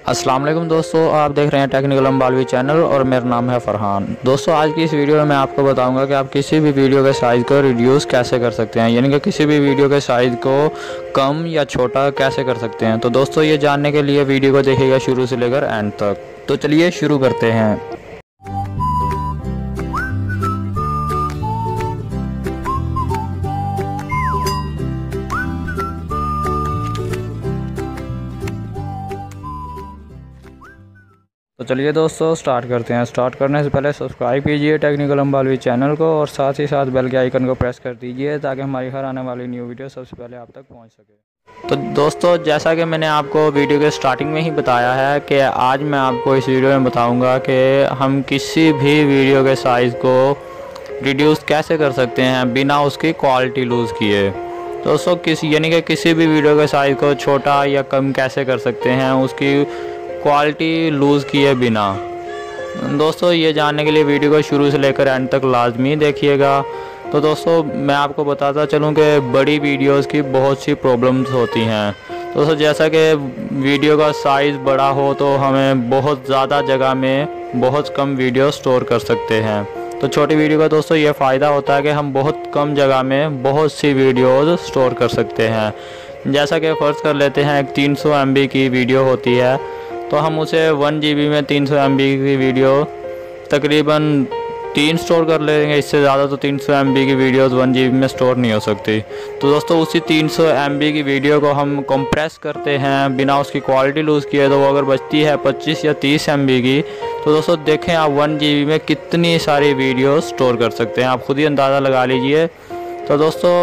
अस्सलाम वालेकुम दोस्तों, आप देख रहे हैं टेक्निकल अम्बालवी चैनल और मेरा नाम है फ़रहान। दोस्तों आज की इस वीडियो में मैं आपको बताऊंगा कि आप किसी भी वीडियो के साइज़ को रिड्यूस कैसे कर सकते हैं, यानी कि किसी भी वीडियो के साइज़ को कम या छोटा कैसे कर सकते हैं। तो दोस्तों ये जानने के लिए वीडियो को देखिएगा शुरू से लेकर एंड तक। तो चलिए शुरू करते हैं। तो चलिए दोस्तों स्टार्ट करते हैं। स्टार्ट करने से पहले सब्सक्राइब कीजिए टेक्निकल अम्बालवी चैनल को और साथ ही साथ बेल के आइकन को प्रेस कर दीजिए ताकि हमारी हर आने वाली न्यू वीडियो सबसे पहले आप तक पहुंच सके। तो दोस्तों जैसा कि मैंने आपको वीडियो के स्टार्टिंग में ही बताया है कि आज मैं आपको इस वीडियो में बताऊंगा कि हम किसी भी वीडियो के साइज़ को रिड्यूस कैसे कर सकते हैं बिना उसकी क्वालिटी लूज़ किए। दोस्तों यानी कि किसी भी वीडियो के साइज़ को छोटा या कम कैसे कर सकते हैं उसकी क्वालिटी लूज़ किए बिना। दोस्तों ये जानने के लिए वीडियो को शुरू से लेकर एंड तक लाजमी देखिएगा। तो दोस्तों मैं आपको बताता चलूँ कि बड़ी वीडियोस की बहुत सी प्रॉब्लम्स होती हैं। दोस्तों जैसा कि वीडियो का साइज़ बड़ा हो तो हमें बहुत ज़्यादा जगह में बहुत कम वीडियो स्टोर कर सकते हैं। तो छोटी वीडियो का दोस्तों ये फ़ायदा होता है कि हम बहुत कम जगह में बहुत सी वीडियोज़ स्टोर कर सकते हैं। जैसा कि फ़र्ज़ कर लेते हैं एक 300 MB की वीडियो होती है तो हम उसे 1 GB में 300 MB की वीडियो तकरीबन 3 स्टोर कर लेंगे। इससे ज़्यादा तो 300 MB की वीडियोस 1 GB में स्टोर नहीं हो सकती। तो दोस्तों उसी 300 MB की वीडियो को हम कंप्रेस करते हैं बिना उसकी क्वालिटी लूज़ किए, तो वो अगर बचती है 25 या 30 MB की, तो दोस्तों देखें आप 1 GB में कितनी सारी वीडियो स्टोर कर सकते हैं, आप खुद ही अंदाज़ा लगा लीजिए। तो दोस्तों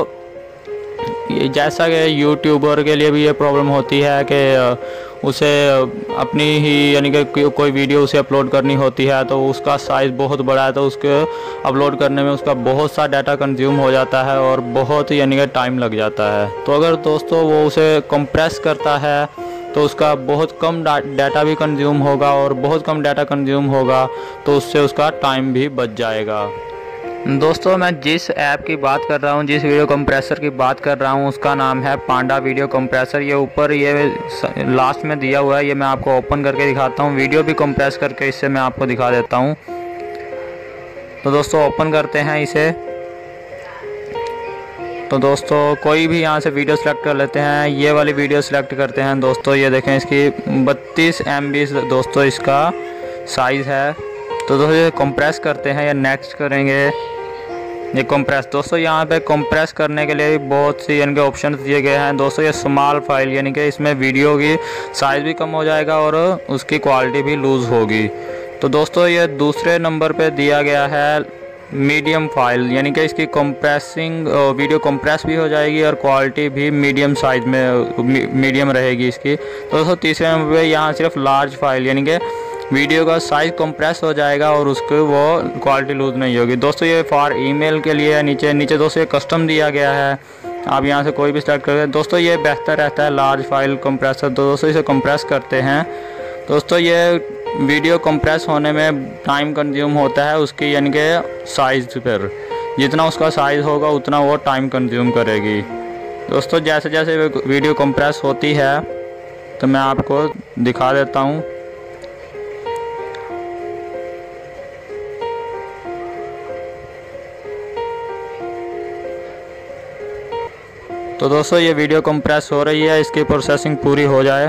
जैसा कि यूट्यूबर के लिए भी ये प्रॉब्लम होती है कि उसे अपनी ही यानी कि कोई वीडियो उसे अपलोड करनी होती है तो उसका साइज़ बहुत बड़ा है, तो उसके अपलोड करने में उसका बहुत सा डाटा कंज्यूम हो जाता है और बहुत यानी कि टाइम लग जाता है। तो अगर दोस्तों वो उसे कंप्रेस करता है तो उसका बहुत कम डाटा भी कंज्यूम होगा और बहुत कम डाटा कंज्यूम होगा तो उससे उसका टाइम भी बच जाएगा। दोस्तों मैं जिस ऐप की बात कर रहा हूँ, जिस वीडियो कंप्रेसर की बात कर रहा हूँ, उसका नाम है पांडा वीडियो कंप्रेसर। ये ऊपर ये लास्ट में दिया हुआ है, ये मैं आपको ओपन करके दिखाता हूँ, वीडियो भी कंप्रेस करके इससे मैं आपको दिखा देता हूँ। तो दोस्तों ओपन करते हैं इसे। तो दोस्तों कोई भी यहाँ से वीडियो सेलेक्ट कर लेते हैं, ये वाली वीडियो सेलेक्ट करते हैं। दोस्तों ये देखें इसकी 32 MB दोस्तों इसका साइज़ है। तो दोस्तों ये कंप्रेस करते हैं या नेक्स्ट करेंगे ये कंप्रेस। दोस्तों यहाँ पे कंप्रेस करने के लिए बहुत सी यानी कि ऑप्शन दिए गए हैं। दोस्तों ये स्मॉल फाइल यानी कि इसमें वीडियो की साइज़ भी कम हो जाएगा और उसकी क्वालिटी भी लूज़ होगी। तो दोस्तों ये दूसरे नंबर पे दिया गया है मीडियम फाइल, यानी कि इसकी कंप्रेसिंग वीडियो कंप्रेस भी हो जाएगी और क्वालिटी भी मीडियम साइज़ में मीडियम रहेगी इसकी। तो दोस्तों तीसरे नंबर पर यहाँ सिर्फ लार्ज फाइल यानी कि वीडियो का साइज़ कंप्रेस हो जाएगा और उसके वो क्वालिटी लूज़ नहीं होगी। दोस्तों ये फॉर ईमेल के लिए है। नीचे दोस्तों ये कस्टम दिया गया है, आप यहाँ से कोई भी स्टार्ट करें। दोस्तों ये बेहतर रहता है लार्ज फाइल कंप्रेसर। दोस्तों इसे कंप्रेस करते हैं। दोस्तों ये वीडियो कंप्रेस होने में टाइम कंज्यूम होता है उसकी यानी कि साइज़ पर, जितना उसका साइज़ होगा उतना वो टाइम कंज्यूम करेगी। दोस्तों जैसे जैसे वीडियो कंप्रेस होती है तो मैं आपको दिखा देता हूँ। तो दोस्तों ये वीडियो कंप्रेस हो रही है, इसकी प्रोसेसिंग पूरी हो जाए।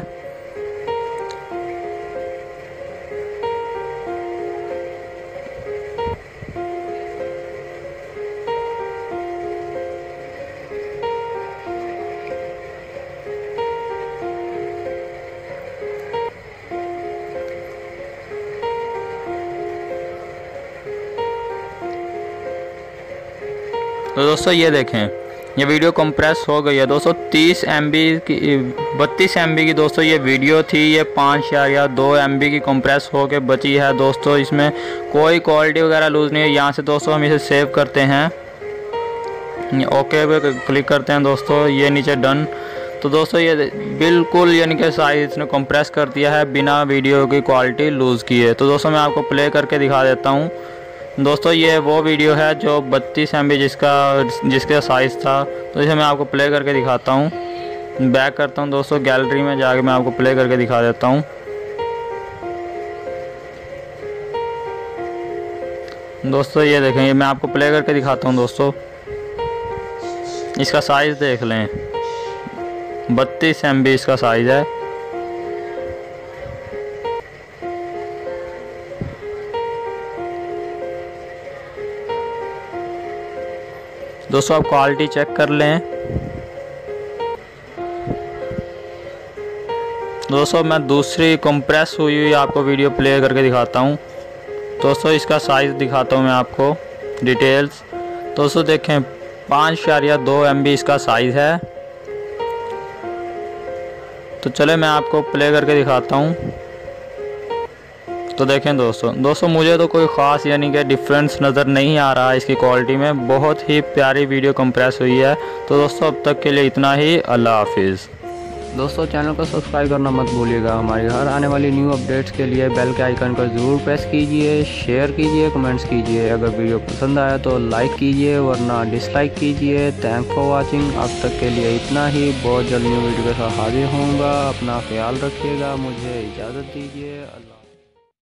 तो दोस्तों ये देखें ये वीडियो कंप्रेस हो गई है। दोस्तों 30 MB की 32 MB की दोस्तों ये वीडियो थी, ये 5.2 MB की कंप्रेस हो के बची है। दोस्तों इसमें कोई क्वालिटी वगैरह लूज़ नहीं है। यहाँ से दोस्तों हम इसे सेव करते हैं, ओके पे क्लिक करते हैं। दोस्तों ये नीचे डन। तो दोस्तों ये बिल्कुल यानी कि साइज़ इसने कंप्रेस कर दिया है बिना वीडियो की क्वालिटी लूज़ किए। तो दोस्तों मैं आपको प्ले करके दिखा देता हूँ। दोस्तों ये वो वीडियो है जो 32 MB जिसका साइज़ था। तो इसे मैं आपको प्ले करके दिखाता हूँ। बैक करता हूँ दोस्तों, गैलरी में जाके मैं आपको प्ले करके दिखा देता हूँ। दोस्तों ये देखें, ये मैं आपको प्ले करके दिखाता हूँ दोस्तों। इसका साइज़ देख लें, 32 MB इसका साइज़ है। दोस्तों आप क्वालिटी चेक कर लें। दोस्तों मैं दूसरी कंप्रेस हुई आपको वीडियो प्ले करके दिखाता हूँ। दोस्तों इसका साइज़ दिखाता हूँ मैं आपको, डिटेल्स। दोस्तों देखें 5.2 MB इसका साइज़ है। तो चले मैं आपको प्ले करके दिखाता हूँ। तो देखें दोस्तों मुझे तो कोई ख़ास यानी कि डिफरेंस नज़र नहीं आ रहा है इसकी क्वालिटी में। बहुत ही प्यारी वीडियो कंप्रेस हुई है। तो दोस्तों अब तक के लिए इतना ही। अल्लाह हाफिज़। दोस्तों चैनल को सब्सक्राइब करना मत भूलिएगा। हमारी हर आने वाली न्यू अपडेट्स के लिए बेल के आइकन को ज़रूर प्रेस कीजिए, शेयर कीजिए, कमेंट्स कीजिए। अगर वीडियो पसंद आया तो लाइक कीजिए, वरना डिसलाइक कीजिए। Thank for watching. अब तक के लिए इतना ही। बहुत जल्द न्यू वीडियो के साथ हाजिर होऊंगा। अपना ख्याल रखिएगा। मुझे इजाज़त दीजिए। अल्लाह।